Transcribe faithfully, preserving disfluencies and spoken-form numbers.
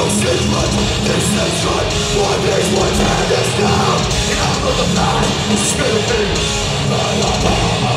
secret, deception. One makes one hand is down. And out of the past, spinning.